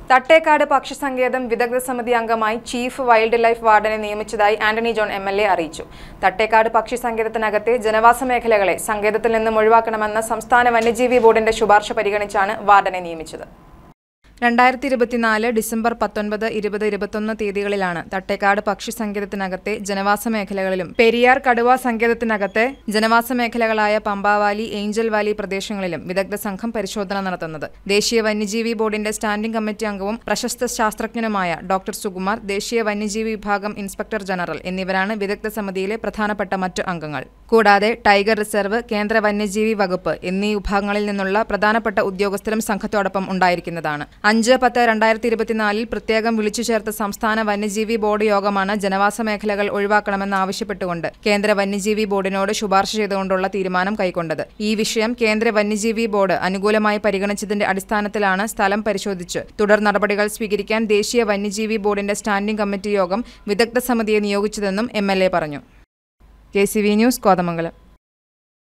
തട്ടേക്കാട് പക്ഷിസങ്കേതം വിദഗ്ധ സമിതി അംഗമായി ചീഫ് വൈൽഡ് ലൈഫ് വാർഡനെ നിയമിച്ചതായി ആന്റണി ജോൺ MLA അറിയിച്ചു. തട്ടേക്കാട് പക്ഷിസങ്കേതത്തിനകത്തെ ജനവാസ മേഖലകളെ സങ്കേതത്തിൽ നിന്നും ഒഴിവാക്കണമെന്ന സംസ്ഥാന വന്യജീവി ബോർഡിന്റെ ശുപാർശ പരിഗണിച്ചാണ് വാർഡനെ നിയമിച്ചത്. 2024 ഡിസംബർ 19, 20, 21 തീയതികളിലാണ് തട്ടേക്കാട് പക്ഷി സങ്കേതത്തിനകത്തെ ജനവാസ മേഖലകളിലും പെരിയാർ കടുവ സങ്കേതത്തിനകത്തെ ജനവാസ മേഖലകളായ പമ്പാവാലി, ഏഞ്ചൽ വാലി പ്രദേശങ്ങളിലും വിദഗ്ധ സംഘം പരിശോധന നടത്തുന്നത്. ദേശീയ വന്യജീവി ബോർഡിന്റെ സ്റ്റാൻഡിംഗ് കമ്മിറ്റി അംഗവും പ്രശസ്ത ശാസ്ത്രജ്ഞനുമായ ഡോക്ടർ സുകുമാർ, ദേശീയ വന്യജീവി വിഭാഗം ഇൻസ്പെക്ടർ ജനറൽ എന്നിവരാണ് വിദഗ്ധ സമിതിയിലെ പ്രധാനപ്പെട്ട മറ്റു അംഗങ്ങൾ. കൂടാതെ ടൈഗർ റിസർവ്, കേന്ദ്ര വന്യജീവി വകുപ്പ് എന്നീ വിഭാഗങ്ങളിൽ നിന്നുള്ള പ്രധാനപ്പെട്ട ഉദ്യോഗസ്ഥരും സംഘത്തോടൊപ്പം ഉണ്ടായിരിക്കുന്നതാണ്. 5/10/2024 പ്രത്യേകം വിളിച്ചു ചേർത്ത സംസ്ഥാന വന്യജീവി ബോർഡ് യോഗമാണ് ജനവാസ മേഖലകൾ ഒഴിവാക്കണമെന്ന് ആവശ്യപ്പെട്ടുകൊണ്ട് കേന്ദ്ര വന്യജീവി ബോർഡിനോട് ശുപാർശ ചെയ്തുകൊണ്ടുള്ള തീരുമാനം കൈക്കൊണ്ടത്. ഈ വിഷയം കേന്ദ്ര വന്യജീവി ബോർഡ് അനുകൂലമായി പരിഗണിച്ചതിന്റെ അടിസ്ഥാനത്തിലാണ് സ്ഥലം പരിശോധിച്ച് തുടർ നടപടികൾ സ്വീകരിക്കാൻ ദേശീയ വന്യജീവി ബോർഡിന്റെ സ്റ്റാൻഡിംഗ് കമ്മിറ്റി യോഗം വിദഗ്ധ സമിതിയെ നിയോഗിച്ചതെന്നും MLA പറഞ്ഞു. KCV news, Kothamangalam.